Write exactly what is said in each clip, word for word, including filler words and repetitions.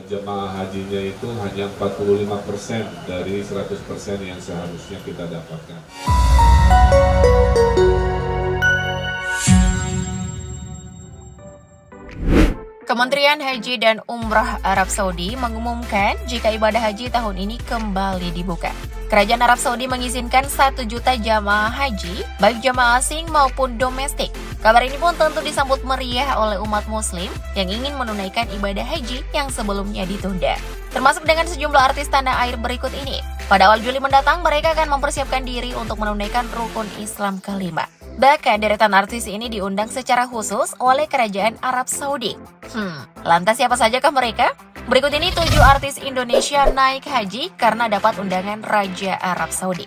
jemaah hajinya itu hanya empat puluh lima persen dari seratus persen yang seharusnya kita dapatkan. Kementerian Haji dan Umrah Arab Saudi mengumumkan jika ibadah haji tahun ini kembali dibuka. Kerajaan Arab Saudi mengizinkan satu juta jamaah haji, baik jamaah asing maupun domestik. Kabar ini pun tentu disambut meriah oleh umat muslim yang ingin menunaikan ibadah haji yang sebelumnya ditunda. Termasuk dengan sejumlah artis tanah air berikut ini. Pada awal Juli mendatang, mereka akan mempersiapkan diri untuk menunaikan rukun Islam kelima. Bahkan deretan artis ini diundang secara khusus oleh Kerajaan Arab Saudi. Hmm, lantas siapa sajakah mereka? Berikut ini tujuh artis Indonesia naik haji karena dapat undangan Raja Arab Saudi.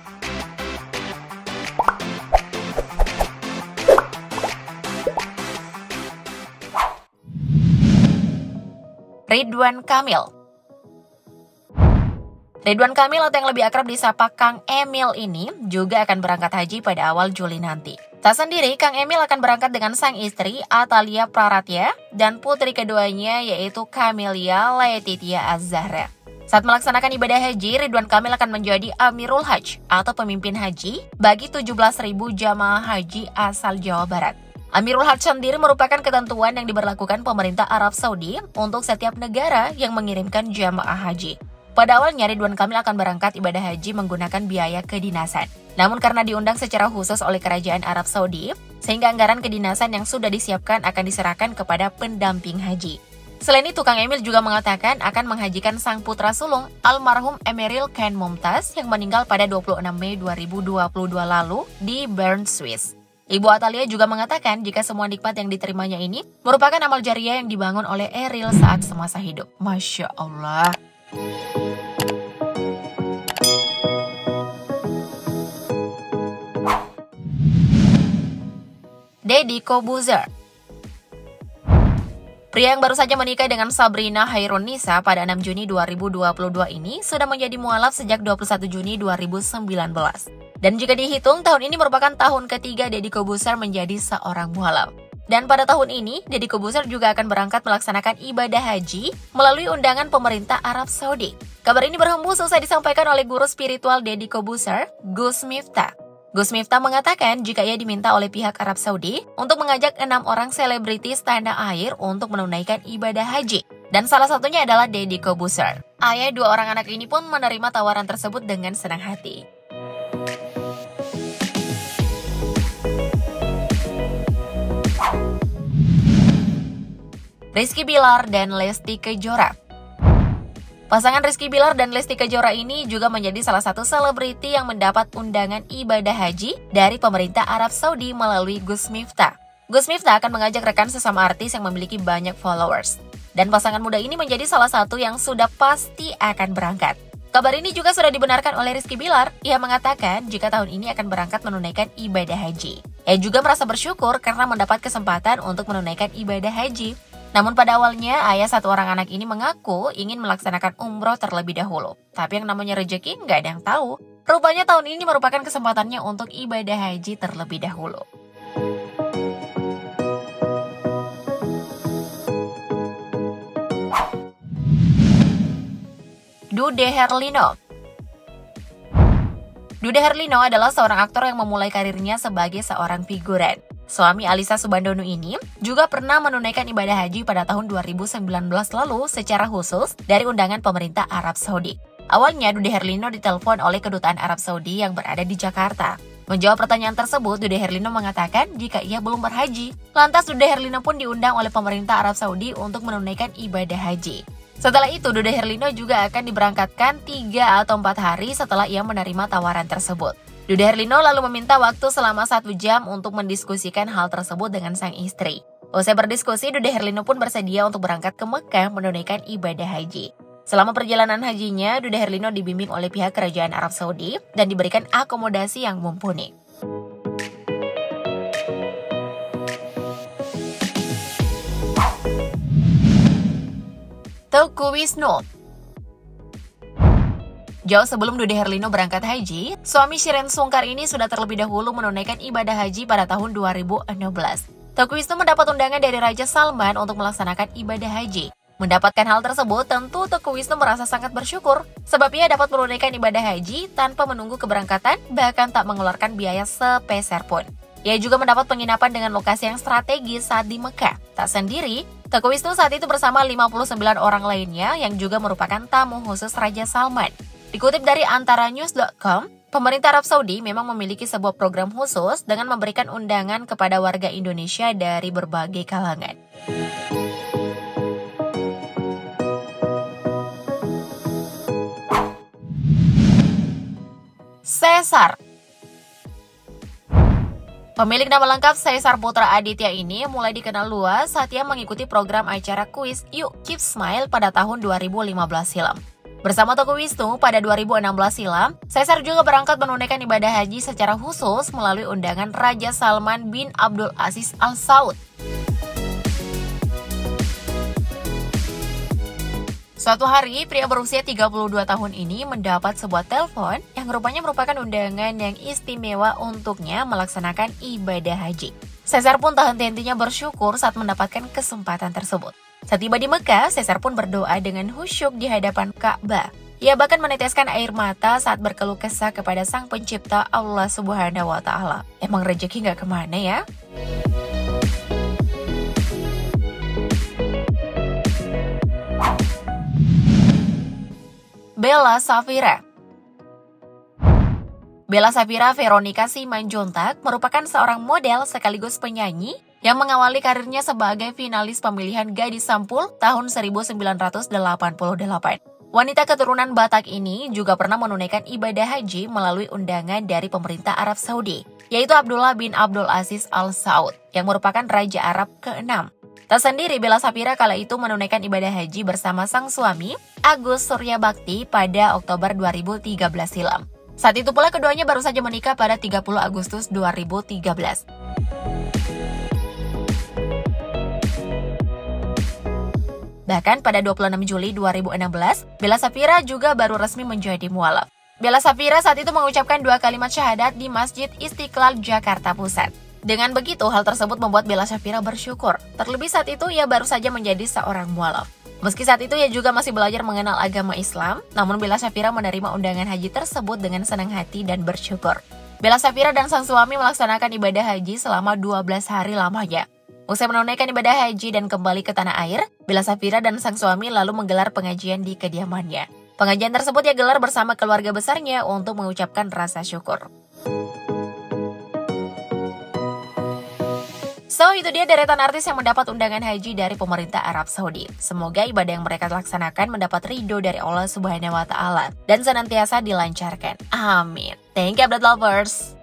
Ridwan Kamil. Ridwan Kamil atau yang lebih akrab disapa Kang Emil ini juga akan berangkat haji pada awal Juli nanti. Tak sendiri, Kang Emil akan berangkat dengan sang istri Atalia Praratya dan putri keduanya yaitu Camelia Laetitia Az-Zahra. Saat melaksanakan ibadah haji, Ridwan Kamil akan menjadi Amirul Hajj atau pemimpin haji bagi tujuh belas ribu jamaah haji asal Jawa Barat. Amirul Hajj sendiri merupakan ketentuan yang diberlakukan pemerintah Arab Saudi untuk setiap negara yang mengirimkan jamaah haji. Pada awalnya, Ridwan Kamil akan berangkat ibadah haji menggunakan biaya kedinasan. Namun karena diundang secara khusus oleh Kerajaan Arab Saudi, sehingga anggaran kedinasan yang sudah disiapkan akan diserahkan kepada pendamping haji. Selain itu, Kang Emil juga mengatakan akan menghajikan sang putra sulung almarhum Emeril Khan Mumtaz yang meninggal pada dua puluh enam Mei dua ribu dua puluh dua lalu di Bern, Swiss. Ibu Atalia juga mengatakan jika semua nikmat yang diterimanya ini merupakan amal jariah yang dibangun oleh Eril saat semasa hidup. Masya Allah. Deddy Kobuzer. Pria yang baru saja menikah dengan Sabrina Hairunisa pada enam Juni dua ribu dua puluh dua ini sudah menjadi mualaf sejak dua puluh satu Juni dua ribu sembilan belas. Dan jika dihitung, tahun ini merupakan tahun ketiga Deddy Kobuzer menjadi seorang mualaf. Dan pada tahun ini, Deddy Kobuzer juga akan berangkat melaksanakan ibadah haji melalui undangan pemerintah Arab Saudi. Kabar ini berhembus usai disampaikan oleh guru spiritual Deddy Kobuzer, Gus Miftah. Gus Miftah mengatakan jika ia diminta oleh pihak Arab Saudi untuk mengajak enam orang selebritis tanah air untuk menunaikan ibadah haji. Dan salah satunya adalah Deddy Kobuzer. Ayah dua orang anak ini pun menerima tawaran tersebut dengan senang hati. Rizky Bilar dan Lesti Kejora. Pasangan Rizky Bilar dan Lesti Kejora ini juga menjadi salah satu selebriti yang mendapat undangan ibadah haji dari pemerintah Arab Saudi melalui Gus Miftah. Gus Miftah akan mengajak rekan sesama artis yang memiliki banyak followers. Dan pasangan muda ini menjadi salah satu yang sudah pasti akan berangkat. Kabar ini juga sudah dibenarkan oleh Rizky Bilar. Ia mengatakan jika tahun ini akan berangkat menunaikan ibadah haji. Ia juga merasa bersyukur karena mendapat kesempatan untuk menunaikan ibadah haji. Namun pada awalnya, ayah satu orang anak ini mengaku ingin melaksanakan umroh terlebih dahulu. Tapi yang namanya rezeki nggak ada yang tahu. Rupanya tahun ini merupakan kesempatannya untuk ibadah haji terlebih dahulu. Dude Herlino. Dude Herlino adalah seorang aktor yang memulai karirnya sebagai seorang figuran. Suami Alisa Subandonu ini juga pernah menunaikan ibadah haji pada tahun dua ribu sembilan belas lalu secara khusus dari undangan pemerintah Arab Saudi. Awalnya Dude Herlino ditelepon oleh kedutaan Arab Saudi yang berada di Jakarta. Menjawab pertanyaan tersebut, Dude Herlino mengatakan jika ia belum berhaji. Lantas Dude Herlino pun diundang oleh pemerintah Arab Saudi untuk menunaikan ibadah haji. Setelah itu, Dude Herlino juga akan diberangkatkan tiga atau empat hari setelah ia menerima tawaran tersebut. Dude Herlino lalu meminta waktu selama satu jam untuk mendiskusikan hal tersebut dengan sang istri. Usai berdiskusi, Dude Herlino pun bersedia untuk berangkat ke Mekah menunaikan ibadah haji. Selama perjalanan hajinya, Dude Herlino dibimbing oleh pihak kerajaan Arab Saudi dan diberikan akomodasi yang mumpuni. Teuku Wisnu. Jauh sebelum Dude Herlino berangkat haji, suami Shireen Sungkar ini sudah terlebih dahulu menunaikan ibadah haji pada tahun dua ribu enam belas. Teuku Wisnu mendapat undangan dari Raja Salman untuk melaksanakan ibadah haji. Mendapatkan hal tersebut, tentu Teguh Wisnu merasa sangat bersyukur, sebab ia dapat menunaikan ibadah haji tanpa menunggu keberangkatan, bahkan tak mengeluarkan biaya sepeser pun. Ia juga mendapat penginapan dengan lokasi yang strategis saat di Mekah. Tak sendiri, Teguh Wisnu saat itu bersama lima puluh sembilan orang lainnya yang juga merupakan tamu khusus Raja Salman. Dikutip dari antara news dot com, pemerintah Arab Saudi memang memiliki sebuah program khusus dengan memberikan undangan kepada warga Indonesia dari berbagai kalangan. Caesar. Pemilik nama lengkap Caesar Putra Aditya ini mulai dikenal luas saat ia mengikuti program acara kuis Yuk Keep Smile pada tahun dua ribu lima belas silam. Bersama Teguh Wisnu pada dua ribu enam belas silam, Caesar juga berangkat menunaikan ibadah haji secara khusus melalui undangan Raja Salman bin Abdul Aziz Al Saud. Suatu hari, pria berusia tiga puluh dua tahun ini mendapat sebuah telepon yang rupanya merupakan undangan yang istimewa untuknya melaksanakan ibadah haji. Caesar pun tak henti-hentinya bersyukur saat mendapatkan kesempatan tersebut. Saat tiba di Mekah, Caesar pun berdoa dengan khusyuk di hadapan Ka'bah. Ia bahkan meneteskan air mata saat berkeluh kesah kepada Sang Pencipta Allah Subhanahu wa Ta'ala. Emang rezeki gak kemana ya? Bella Saphira. Bella Saphira Veronica Simanjuntak merupakan seorang model sekaligus penyanyi yang mengawali karirnya sebagai finalis pemilihan Gadis Sampul tahun seribu sembilan ratus delapan puluh delapan. Wanita keturunan Batak ini juga pernah menunaikan ibadah haji melalui undangan dari pemerintah Arab Saudi, yaitu Abdullah bin Abdul Aziz Al Saud, yang merupakan Raja Arab keenam. Tak sendiri, Bella Saphira kala itu menunaikan ibadah haji bersama sang suami, Agus Surya Bakti, pada Oktober dua ribu tiga belas silam. Saat itu pula keduanya baru saja menikah pada tiga puluh Agustus dua ribu tiga belas. Bahkan pada dua puluh enam Juli dua ribu enam belas, Bella Saphira juga baru resmi menjadi mualaf. Bella Saphira saat itu mengucapkan dua kalimat syahadat di Masjid Istiqlal, Jakarta Pusat. Dengan begitu, hal tersebut membuat Bella Saphira bersyukur. Terlebih saat itu ia baru saja menjadi seorang mualaf. Meski saat itu ia juga masih belajar mengenal agama Islam, namun Bella Saphira menerima undangan haji tersebut dengan senang hati dan bersyukur. Bella Saphira dan sang suami melaksanakan ibadah haji selama dua belas hari lamanya. Usai menunaikan ibadah haji dan kembali ke tanah air, Bella Saphira dan sang suami lalu menggelar pengajian di kediamannya. Pengajian tersebut ia gelar bersama keluarga besarnya untuk mengucapkan rasa syukur. So, itu dia deretan artis yang mendapat undangan haji dari pemerintah Arab Saudi. Semoga ibadah yang mereka laksanakan mendapat ridho dari Allah Subhanahu wa Ta'ala dan senantiasa dilancarkan. Amin. Thank you, update lovers.